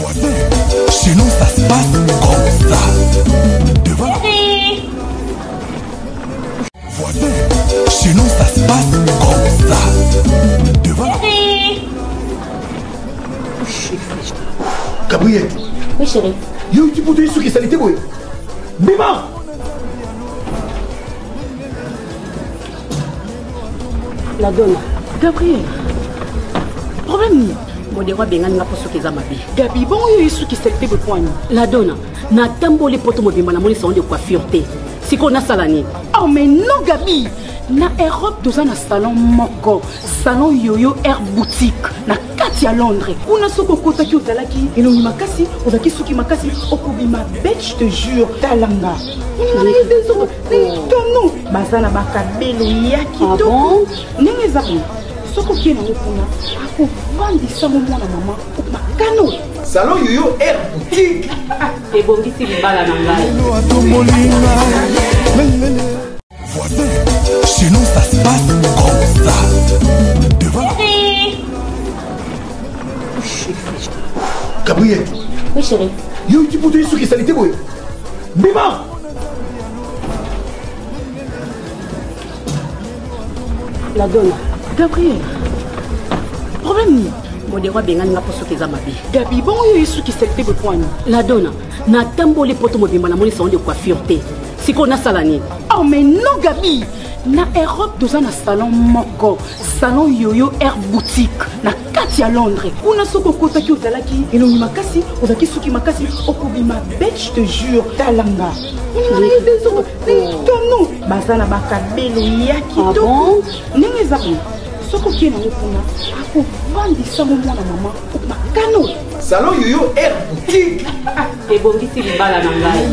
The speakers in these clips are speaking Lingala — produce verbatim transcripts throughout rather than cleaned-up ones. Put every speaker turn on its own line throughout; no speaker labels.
Voisin, chez nous ça se passe comme ça. Devant la... Voisin, chez nous ça se passe comme ça. Devant la... Gabriel.
Oui chérie.
Yo, tu peux te dire ce qui s'est été, oui. Bima.
La donne.
Gabriel. Problème.
Modéroi bengan nga poso keza mabi.
Gabi, bon yo yesu qui s'est été bepoigné.
La donne. Na tambo les potos mobimba na moni salon de coiffure té. Si qu'on a salani.
Oh mais non Gabi. Na Europe doza na salon moko. Salon Yoyo Air Boutique. Na kati à Londres. Una soko kota ki ozalaki. Elongi makasi. Ozaki suki makasi. Okobima bête, je te jure. Talanga. On a eu des autres. Non. Bazana bakabelo yaki.
Ah bon?
Nenge zabi. Soko ki na okuna. Ako vandi sango mwana mama. Makano.
Salon Yoyo Air Boutique.
Et bon d'ici les balles à nangai.
Voisin, chez nous ça se passe comme ça. Devant la... Gabriel.
Oui chérie.
Yo, tu peux te dire ce qui s'est été, oui. Bima.
La donne.
Gabriel. Problème.
Modéroi bengan nga poso keza mabi.
Gabi, bon yo yesu qui s'est été bepoigné.
La donne. Na tambo les potos mobimba na moni salon de coiffure té. Si qu'on a salani.
Oh mais non Gabi. Na Europe doza na salon moko. Salon Yoyo Air Boutique. Na kati à Londres. Una soko kota ki ozalaki. Elongi makasi. Ozaki suki makasi. Okobima bête, je te jure. Talanga. On a eu des autres. Non. Bazana bakabelo yaki.
Ah bon?
Nenge zabi. Soko ki na okuna. Ako vandi sango mwana mama. Makano.
Salon Yoyo Air Boutique.
Et bon d'ici les balles à nangai.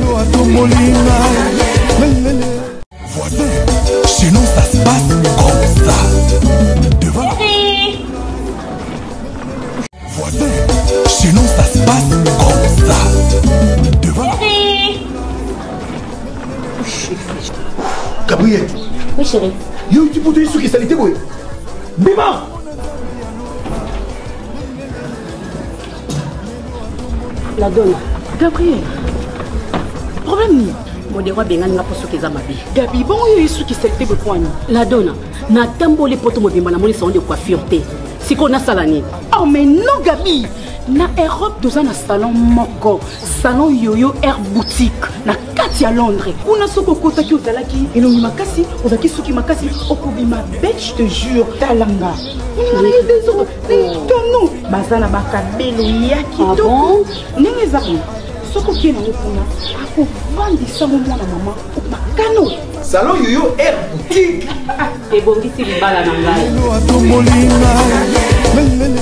Voisin, chez nous ça se passe comme ça. Devant la... Voisin, chez nous ça se passe comme ça. Devant la... Gabriel.
Oui chérie.
Yo, tu peux te dire ce qui s'est été, oui. Bima.
La donne.
Gabriel. Problème.
Modéroi bengan nga poso keza mabi.
Gabi, bon yo yesu qui s'est été bepoigné.
La donne. Na tambo les potos mobimba na moni salon de coiffure té. Si qu'on a salani.
Oh mais non Gabi. Na Europe doza na salon moko. Salon Yoyo Air Boutique. Na kati à Londres. Una soko kota ki ozalaki. Elongi makasi. Ozaki suki makasi. Okobima bête, je te jure. Talanga. On a eu des autres. Non. Bazana bakabelo yaki.
Ah bon?
Nenge zabi. Soko ki na okuna. Ako vandi sango mwana mama. Makano.
Salon Yoyo Air Boutique.
Et bon d'ici les balles à nangai.